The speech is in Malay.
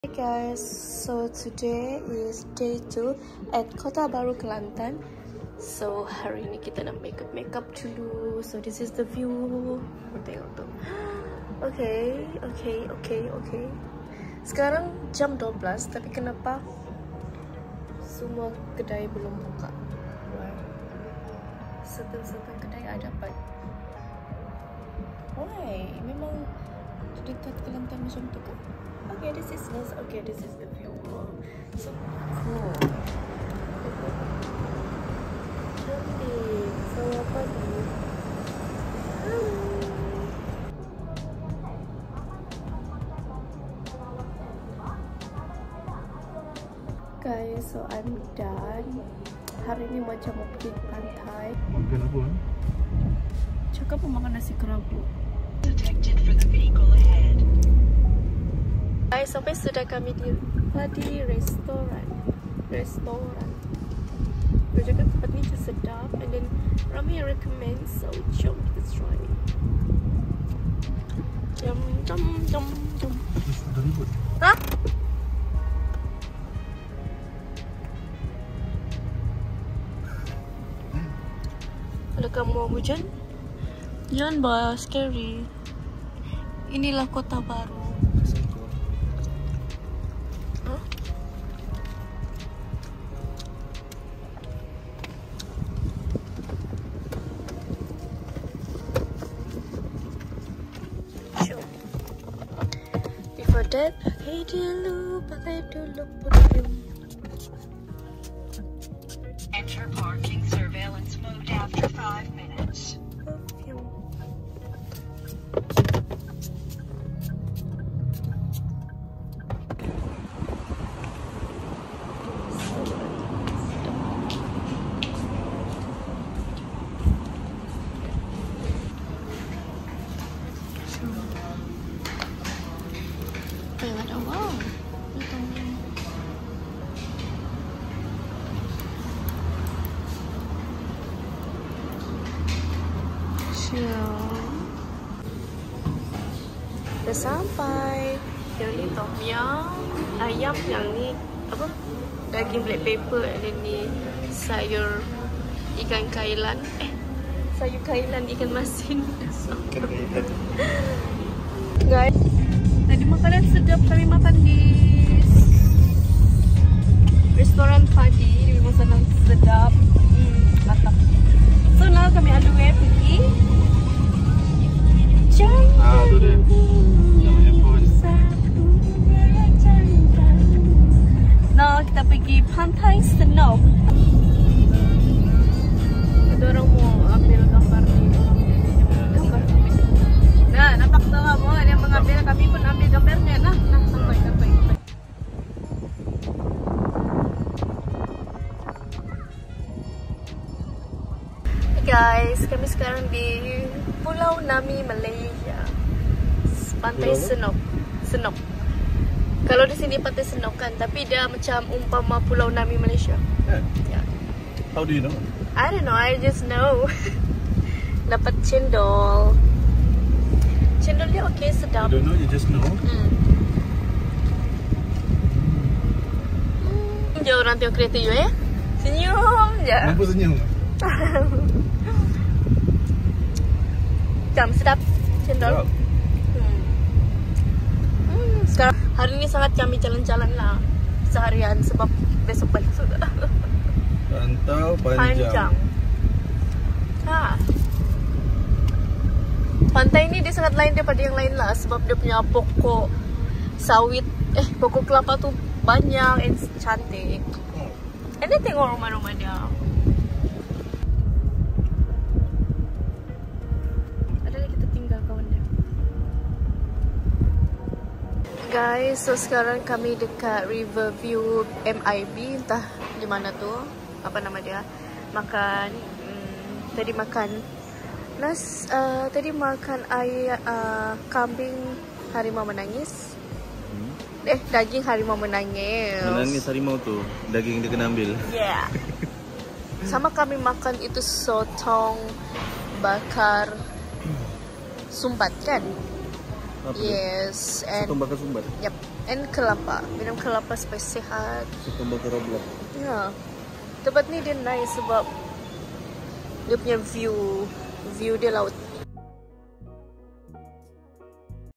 Hey guys, so today is day 2 at Kota Baru, Kelantan. So hari ini kita nak makeup dulu. So this is the view. Tengok tu. Okay. Sekarang jam 12, tapi kenapa semua kedai belum buka? Certain kedai ada dapat. Why? Memang dekat Kelantan macam tu kan? Okay, this is nice. Okay, this is the view. So cool. Cantik. So apa ni? Guys, so I'm done. Hari ni macam mau pergi ke pantai. Makan apa? Cakap mau makan nasi kerabu. Detected for the vehicle ahead. Guys, sampai sudah kami di restoran. Dia cakap tempat ni sedap, and then ramai yang recommend, so jom kita try. Jom. Dah ribut. Hah? Adakah mau hujan? Jangan bah, scary. Inilah Kota Baru. Before that, pakai dulu perfume. Enter parking surveillance mode after 5 minutes. Perfume. Ada wow. Dah sampai. Yang ni tom yum, ayam, yang ni apa? Daging black pepper, and then ni sayur ikan kailan. Sayur kailan ikan masin. Guys, tadi makanan sedap, kami makan di restoran padi. Di makanan sedap, mantap. So now kami on the way pergi Tu dia. Namanya pun. Now kita pergi Pantai Senok. Ada orang mau ambil gambar ni, gambar kami. Nah, nampak tak kamu? Dia mengambil, kami pun ambil gambarnya. Nah, sampai. Hey guys, kami sekarang di Pulau Nami, Malaysia. Pantai Senok. Kalau di sini Pantai Senok kan, tapi dia macam umpama Pulau Nami, Malaysia. Yeah. How do you know? I don't know, I just know. Dapat cendol. Cendolnya okay, sedap. You don't know, you just know. Jauh orang tengok kereta you senyum je. Kenapa senyum? Macam sedap cendol. Sekarang hari ni sangat kami jalan-jalan lah seharian sebab besok balik sudah. Rantau panjang. Pantai ni dia sangat lain daripada yang lain lah, sebab dia punya pokok sawit, pokok kelapa tu banyak and cantik. And then tengok rumah-rumah dia. Adalah kita tinggal kawan dia. Guys, so sekarang kami dekat Riverview MIB, entah di mana tu, apa nama dia. Makan, tadi makan kambing harimau menangis. Daging harimau menangis. Menangis harimau tu, daging dia kena ambil. Yeah. Sama kami makan itu sotong bakar sumbat kan? Apa Yes, tu? Sotong bakar sumbat. Yep. And kelapa. Minum kelapa supaya sihat. Suka bakar oblak. Ya. Tempat ni dia nice sebab dia punya view dia laut.